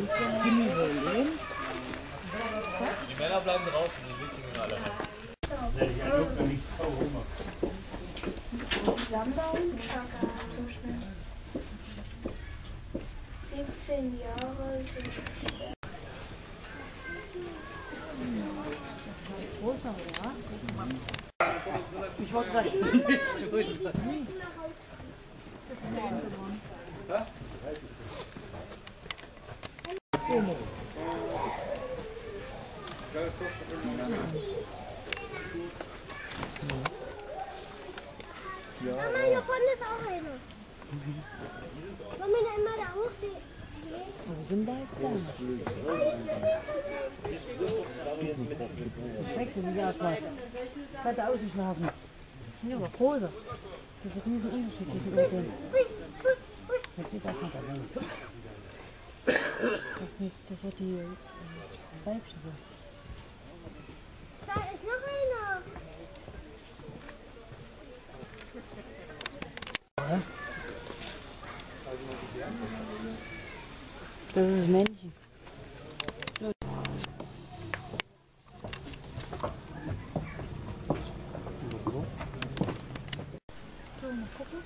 Die Männer bleiben draußen, die Wikinger alle rein. Sandbaum, Chaka, so schnell. 17 Jahre sind Ich wollte gerade nicht tun. Mama, hier vorne ist auch eine. Wollen wir da immer da hochsehen? Wo sind da jetzt da? Schreckt den ja gerade. Hat er ausgeschlafen. Ja, aber große. Das ist ein riesen Unterschied zwischen uns. Jetzt sieht das nicht allein. Das wird die das Weibchen sein. Da ist noch einer. Ja. Das ist das Männchen. So. So, mal gucken.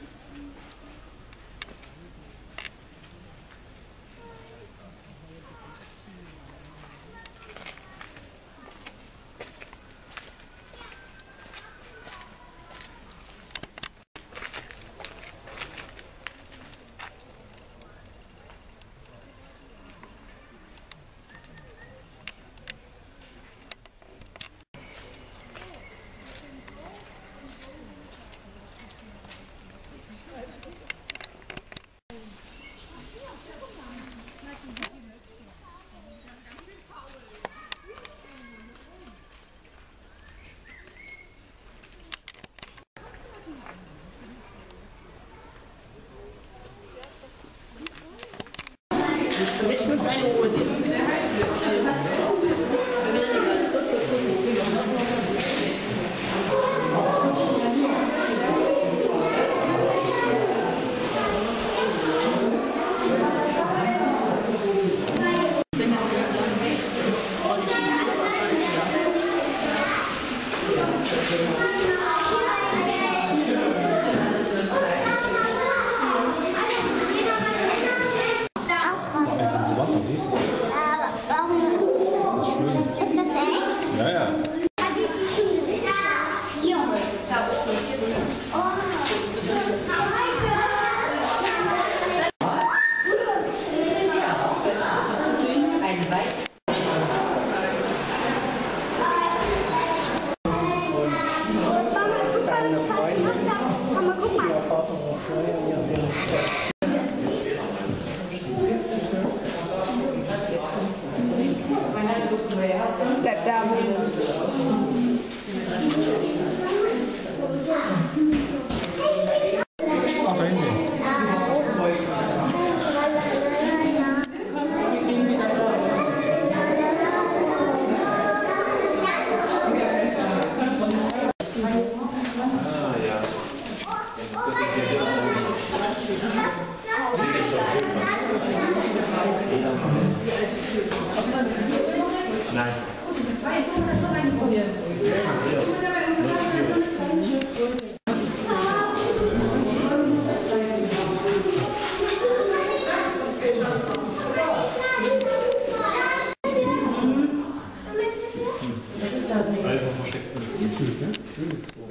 Ich muss eine Ruhe nehmen. Ja, ja. Bleib da, Mist. Ach, da hinten. Nein. Was ist das? Also versteckt.